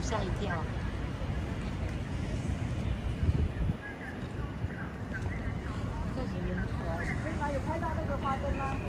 吓一跳。这几个人可爱。可以吗？有拍到那个花灯吗？